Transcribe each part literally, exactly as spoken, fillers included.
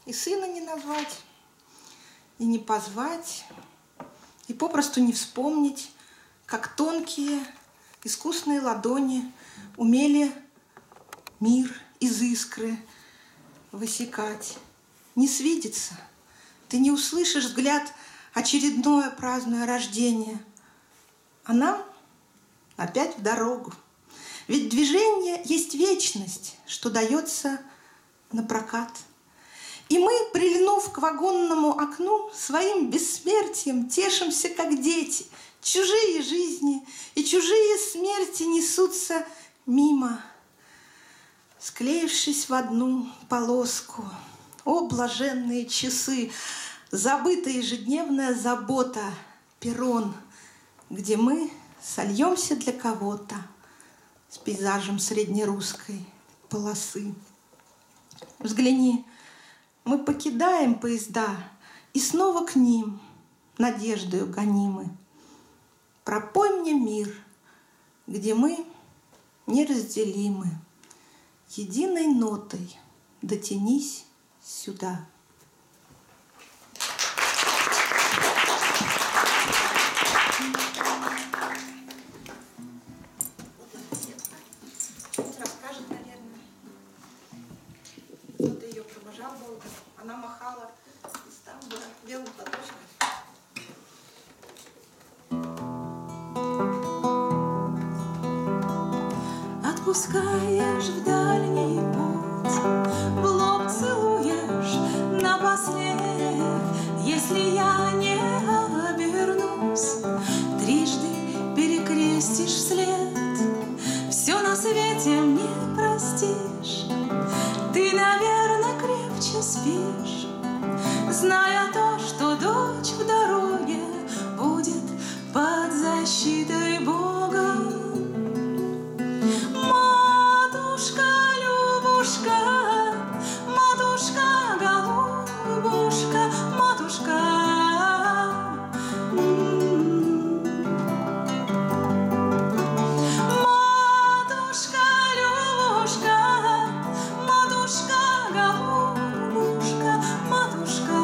и сына не назвать, и не позвать, и попросту не вспомнить, как тонкие, искусные ладони умели мир из искры высекать. Не свидится, ты не услышишь взгляд очередное праздное рождение, а нам опять в дорогу. Ведь движение есть вечность, что дается на прокат. И мы, прильнув к вагонному окну, своим бессмертием тешимся, как дети. Чужие жизни и чужие смерти несутся мимо, склеившись в одну полоску. О, блаженные часы, забытая ежедневная забота, перрон, где мы сольемся для кого-то с пейзажем среднерусской полосы. Взгляни, мы покидаем поезда и снова к ним надеждою гонимы. Пропой мне мир, где мы неразделимы. Единой нотой дотянись сюда. Расскажет, наверное. Кто-то ее провожал долго. Она махала из тамбура белым платочком. Отпускаешь в дальний путь, в лоб целуешь напоследок. Если я не обернусь, трижды перекрестишь вслед. Все на свете мне простишь, ты, наверное, крепче спишь, зная то, что дочь в дороге будет под защитой Бога. Матушка, Любушка, матушка, голубушка, матушка. Матушка, Любушка, матушка, голубушка, матушка.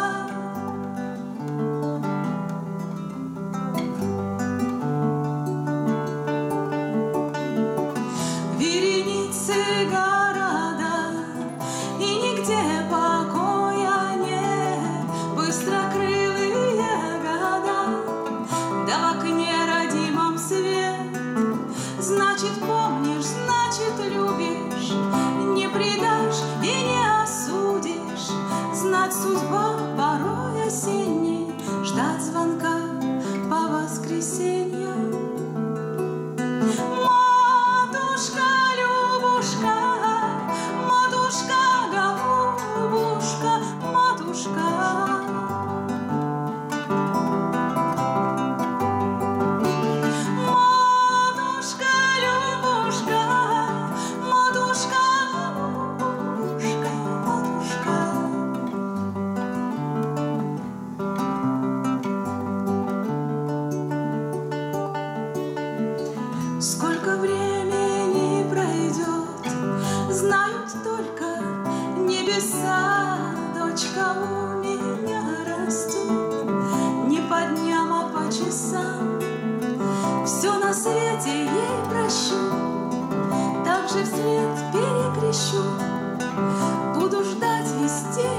Вереницы города, и нигде покоя нет. Быстрокрылые года, да в окне родимом свет. Значит, помнишь, значит, любишь, не предашь и не осудишь. Знать судьба порой осенней, ждать звонка по воскресеньям. Матушка, Любушка, матушка, голубушка, матушка. Матушка, Любушка, матушка, голубушка, матушка. Сколько времени пройдет, знают только небеса. Дочка у меня растет не по дням, а по часам. Все на свете ей прощу, так же вслед перекрещу. Буду ждать вестей